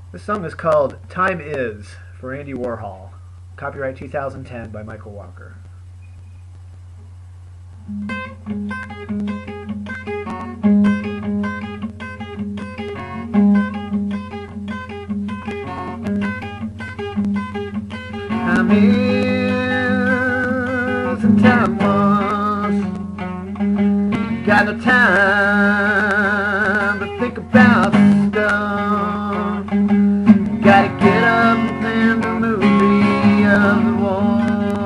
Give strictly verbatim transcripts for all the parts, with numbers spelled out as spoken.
This song is called Time Is for Andy Warhol. Copyright two thousand ten by Michael Walker. Time is and time was. Got no time to think about stuff. Gotta get up and the movie of the war.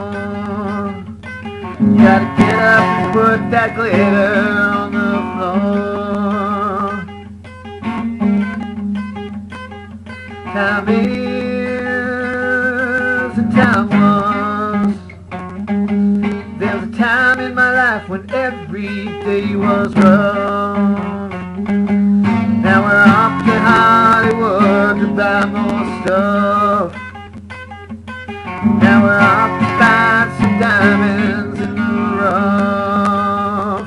Gotta get up and put that glitter on the floor. Time is and time was. There was a time in my life when every day was rough. Now we're off to Hollywood to buy more stuff. Now we're off to find some diamonds in the rough.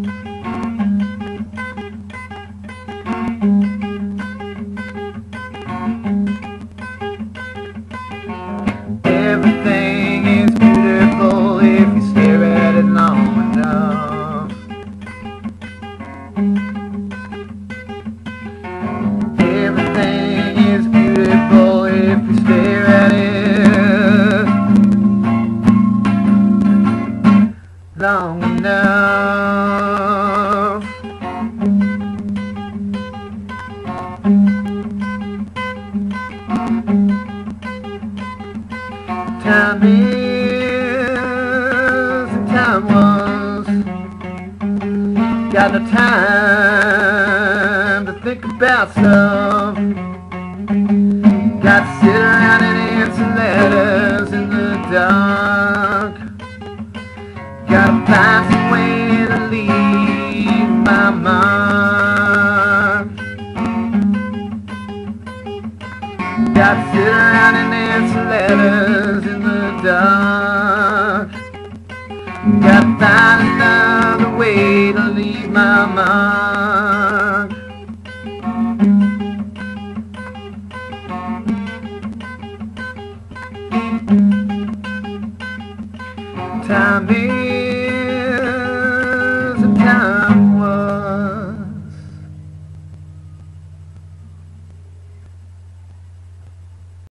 Everything is beautiful if you stare at it long enough. Everything is beautiful if you stare at it long enough. Time is and time was. Got no time to think about stuff. Got to sit around and answer letters in the dark. Gotta find some way to leave my mark. Gotta sit around and answer letters in the dark. Gotta find another way to leave my mark. Time is